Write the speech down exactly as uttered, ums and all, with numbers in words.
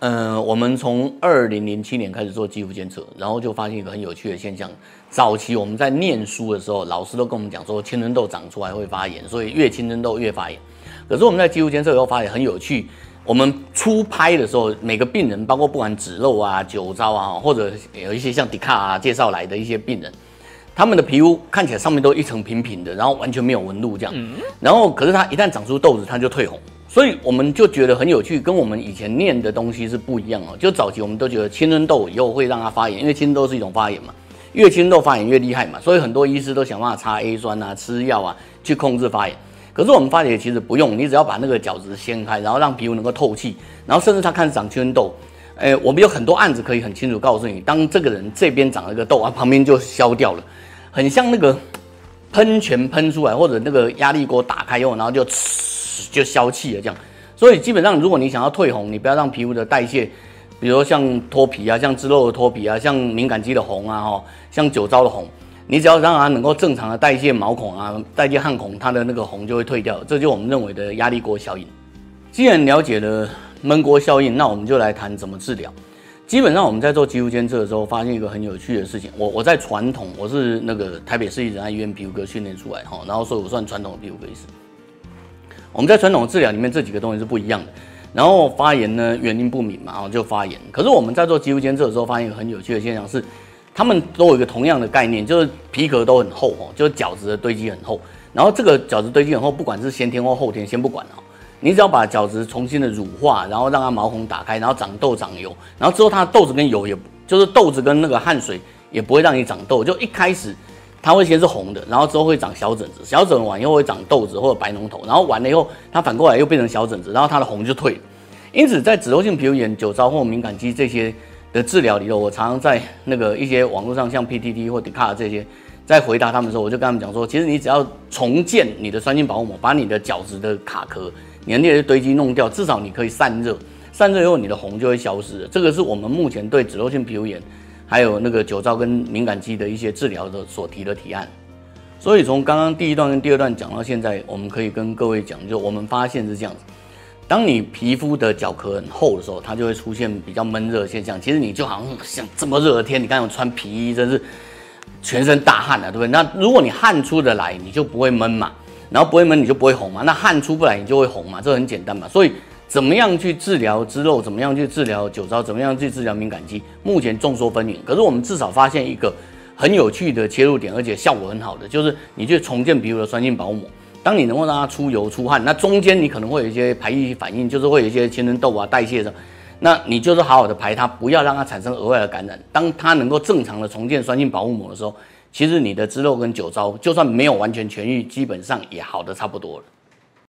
呃，我们从二零零七年开始做肌肤监测，然后就发现一个很有趣的现象。早期我们在念书的时候，老师都跟我们讲说，青春痘长出来会发炎，所以越青春痘越发炎。可是我们在肌肤监测以后发现很有趣，我们初拍的时候，每个病人，包括不管脂漏啊、酒糟啊，或者有一些像迪卡啊介绍来的一些病人，他们的皮肤看起来上面都一层平平的，然后完全没有纹路这样。然后可是它一旦长出痘子，它就退红。所以我们就觉得很有趣，跟我们以前念的东西是不一样哦。就早期我们都觉得青春痘以后会让它发炎，因为青春痘是一种发炎嘛，越青春痘发炎越厉害嘛，所以很多医师都想办法擦 A 酸啊、吃药啊去控制发炎。可是我们发现其实不用，你只要把那个角质掀开，然后让皮肤能够透气，然后甚至它看长青春痘，诶，我们有很多案子可以很清楚告诉你，当这个人这边长了一个痘啊，旁边就消掉了，很像那个喷泉喷出来，或者那个压力锅打开以后，然后就就消气了这样。所以基本上，如果你想要退红，你不要让皮肤的代谢，比如说像脱皮啊、像脂漏的脱皮啊、像敏感肌的红啊、哈、像酒糟的红，你只要让它能够正常的代谢毛孔啊、代谢汗孔，它的那个红就会退掉。这就是我们认为的压力锅效应。既然了解了闷锅效应，那我们就来谈怎么治疗。基本上我们在做肌肤监测的时候，发现一个很有趣的事情。我我在传统，我是那个台北市立仁爱医院皮肤科训练出来哈，然后所以我算传统的皮肤科医师。我们在传统的治疗里面，这几个东西是不一样的。然后发炎呢，原因不明嘛，就发炎。可是我们在做肌肤监测的时候，发现一个很有趣的现象是，他们都有一个同样的概念，就是皮壳都很厚哦，就是角质的堆积很厚。然后这个角质堆积很厚，不管是先天或后天，先不管哦，你只要把角质重新的乳化，然后让它毛孔打开，然后长痘长油，然后之后它的痘子跟油也，就是痘子跟那个汗水也不会让你长痘，就一开始。它会先是红的，然后之后会长小疹子，小疹完以后会长痘子或者白脓头，然后完了以后它反过来又变成小疹子，然后它的红就退了。因此，在脂漏性皮肤炎、酒糟或敏感肌这些的治疗里头，我常常在那个一些网络上，像 P T T 或 Dcard 这些，在回答他们的时候，我就跟他们讲说，其实你只要重建你的酸性保护膜，把你的角质的卡壳、你的那些堆积弄掉，至少你可以散热，散热以后你的红就会消失了。这个是我们目前对脂漏性皮肤炎。还有那个酒糟跟敏感肌的一些治疗的所提的提案，所以从刚刚第一段跟第二段讲到现在，我们可以跟各位讲，就我们发现是这样子：当你皮肤的角壳很厚的时候，它就会出现比较闷热的现象。其实你就好像像这么热的天，你看我穿皮衣，真是全身大汗啊，对不对？那如果你汗出得来，你就不会闷嘛，然后不会闷，你就不会红嘛。那汗出不来，你就会红嘛，这很简单嘛。所以。怎么样去治疗脂漏？怎么样去治疗酒糟？怎么样去治疗敏感肌？目前众说纷纭。可是我们至少发现一个很有趣的切入点，而且效果很好的，就是你去重建皮肤的酸性保护膜。当你能够让它出油出汗，那中间你可能会有一些排异反应，就是会有一些青春痘啊代谢的，那你就是好好的排它，不要让它产生额外的感染。当它能够正常的重建酸性保护膜的时候，其实你的脂漏跟酒糟就算没有完全痊愈，基本上也好的差不多了。